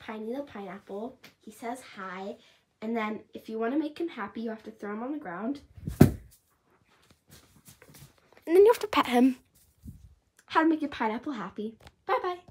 Piney the pineapple. He says hi. And then if you want to make him happy, you have to throw him on the ground. And then you have to pet him. How to make your pineapple happy. Bye-bye.